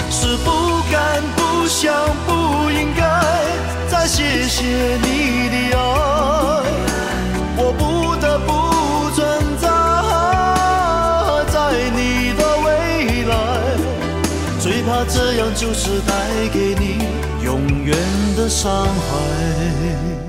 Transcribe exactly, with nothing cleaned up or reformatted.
是不敢、不想、不应该再谢谢你的爱，我不得不存在在你的未来，最怕这样就是带给你永远的伤害。